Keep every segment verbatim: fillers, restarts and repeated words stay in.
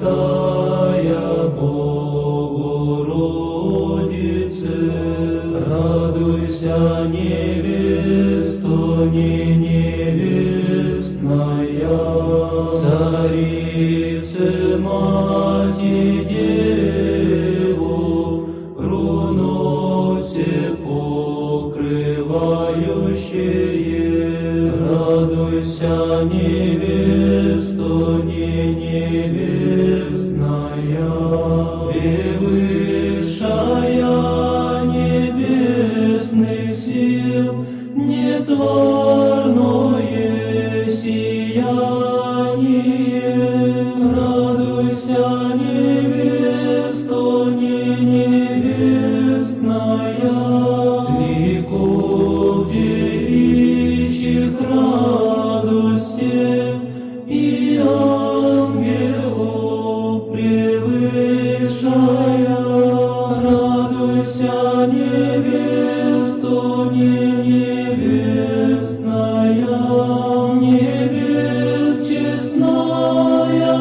Пресвятая Богородице, радуйся, невесто не невестная, Царице Мати Деву, крону все покрывающее, радуйся, невесто не невестная, превысшая небесных сил, нетворное сияние, радуйся, невесто не невестная, веков девичьих радостей и ангелов превышая, радуйся, невесто не невестная, небес честная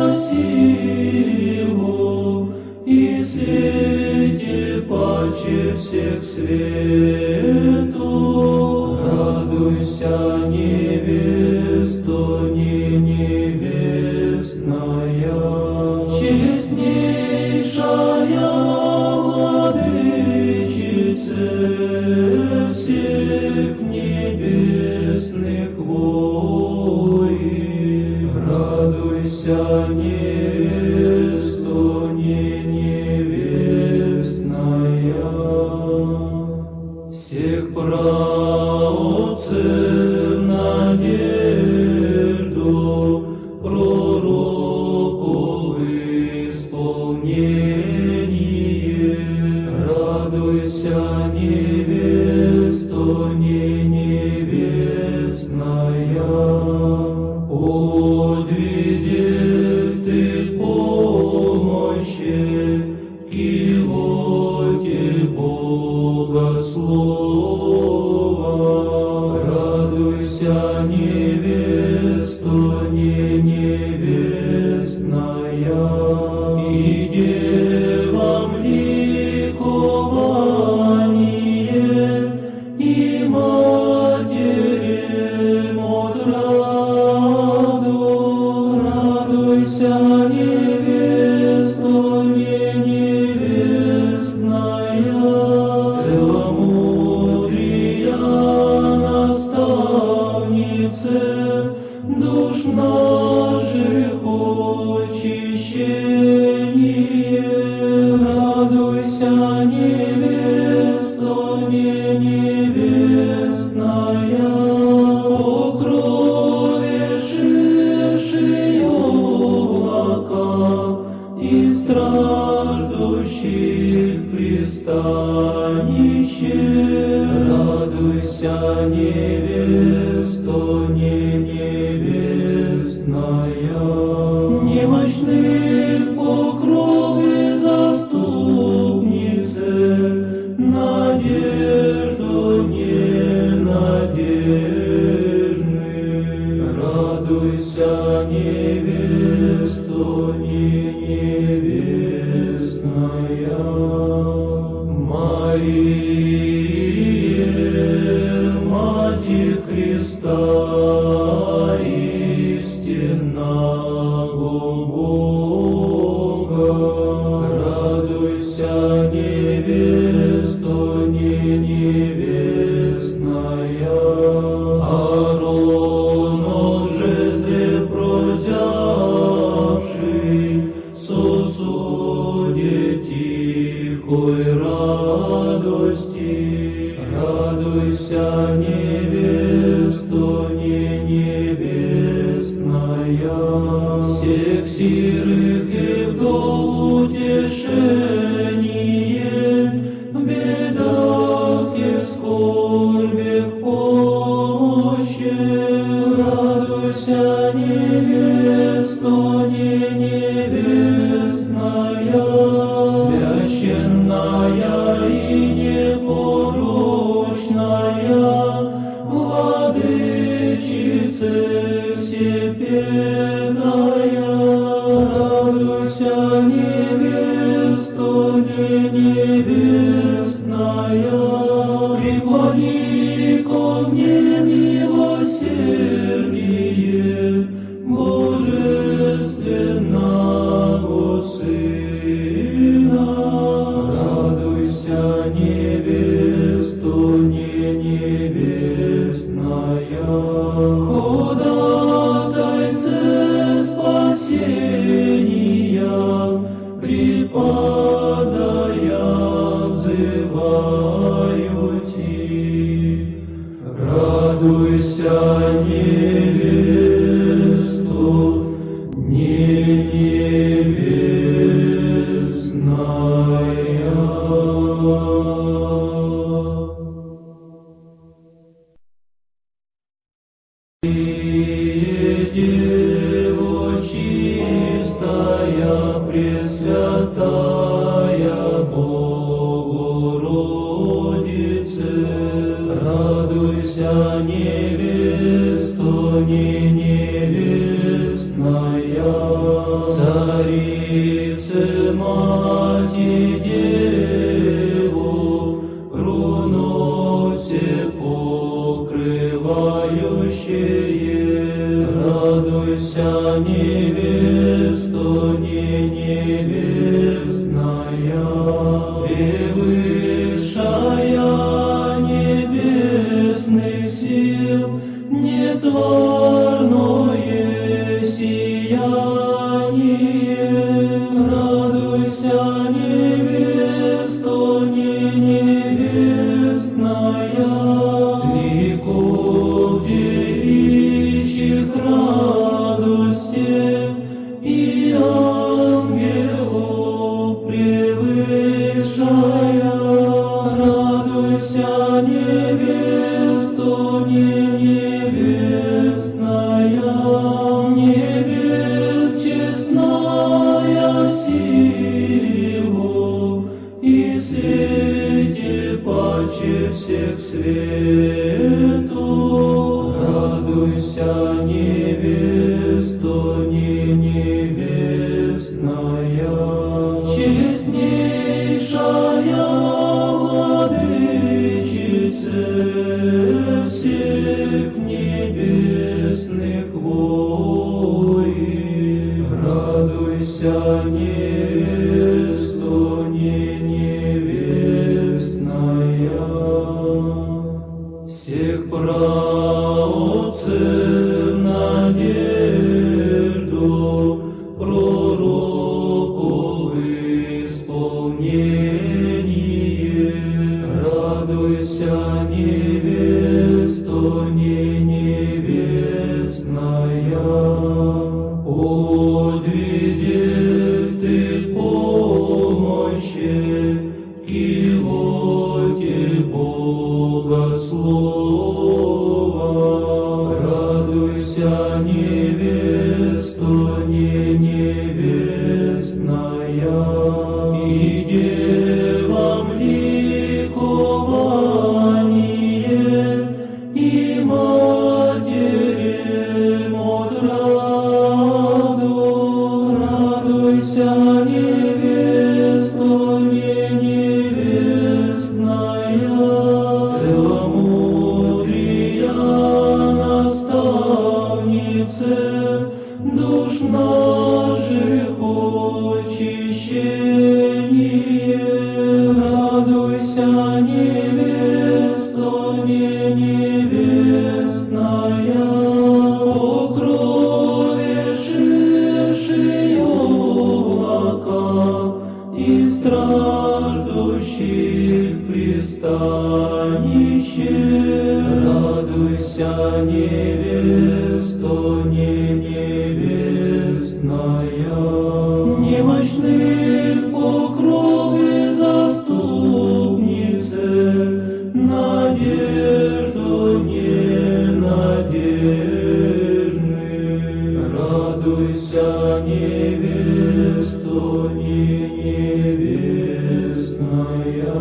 сила и свете паче всех светов, радуйся, невесто не невестная, честнейшая владычице всех небесных воинов, радуйся, невесто не невестная, всех праотцев надежду, пророков исполнение, радуйся, невесто не невестная, подвизет ты помощи кивоте Богослова, радуйся, невесто не невестная, и девам ликование, и матерям отраду, радуйся, невесто не невестная, целомудрия наставнице, душ наших очищение, радуйся, невесто не невестная, по крови шедшие облака и страждущих пристанище, радуйся, невесто не невестная, немощных по крови заступнице, надежду ненадежных, радуйся, невесто не невестная, Мария, Матерь Христа, истинного Бога, радуйся, невесто не невестная, Ааронов жезле прозявший, сосуде тихой радости, радуйся, невесто не невестная, всех сирых и вдов утешение, в бедах и скорбях помощи, радуйся, невесто не невестная, священная и непорочная, владычице всепедная, радуйся, немилосердие Божественного Сына. Радуйся, невесто, не невестная, ходатайце спасения, преподая взываю Ти. Радуйся, невесто, не невестная. Дево чистая, пресвятая Богородице, радуйся, невесто, не невестная, царице мати деву, крону все покрывающее. Радуйся, невесто, не невестная, превысшая небесных сил, нетворное сияние. Радуйся, невесто, не невестная, веков девичьих радостей и ангелов превышая. Радуйся, невесто, не невестная, невест честная силу и свете паче всех свету. Радуйся, невесто, не невестная, честнейшая владычице всех небесных воинов. Радуйся, невесто, не невестная, всех праотцев надежду, пророков исполнение. Радуйся, невесто, не невестная, подвизет ты помощи кивоте Богослова. Радуйся, невесто, не невестная, и девам ликование, и матерям отраду. Радуйся, невесто, не невестная, целомудрия наставнице, душ наших очищение. Радуйся, невесто, не невестная, покровившие облака и страждущих пристанище. Радуйся, невесто, не невестная, немощных покровы заступнице, надежду ненадежных. Радуйся, невесто, не невестная,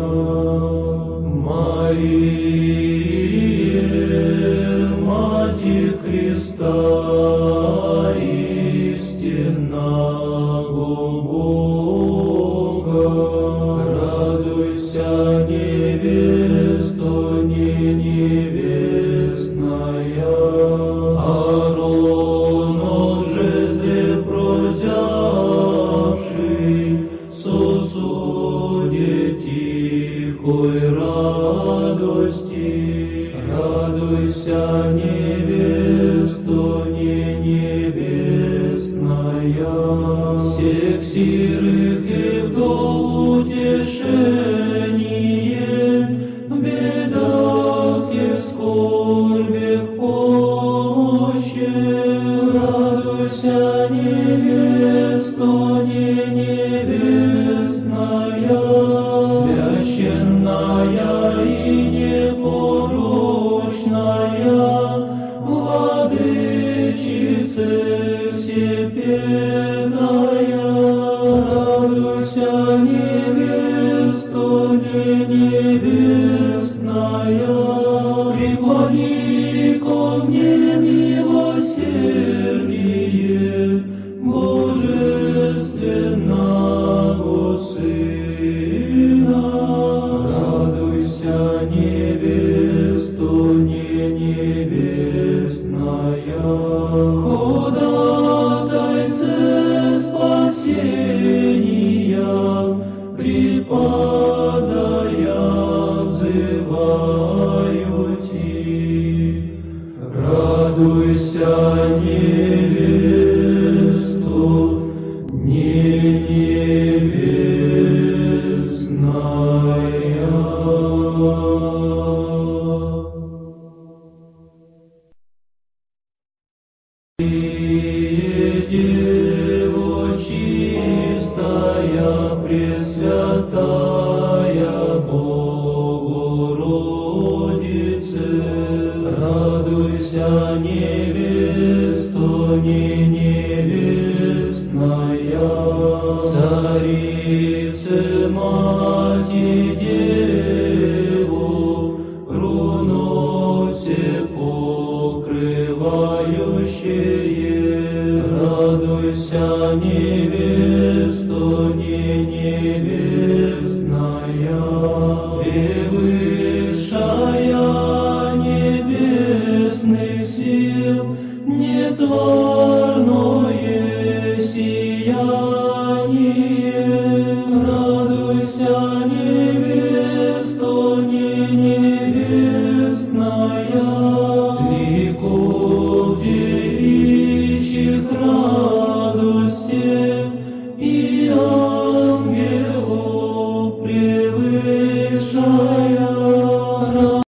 Мария, Матерь Христа, истинного Бога. Радуйся, невесто, не невестная, невесту не невестная, всех сирых и вдов утешение, в бедах и в скорбях помощи. Радуйся, невесту не невестная, священная и непорочная, владычице всепетая. Радуйся, невесту не невестная, преклони ко мне милосердие Божественного Сына. Радуйся, невесту не невестная, ходатайце спасения, преподая взываю Ти. Радуйся, невесту не невестная. Дево чистая, пресвятая Богородице, радуйся, невесту не невестная, царице мати деву, руносе покрывающее. Радуйся, невесту не невестная, превысшая небесных сил, не твоя.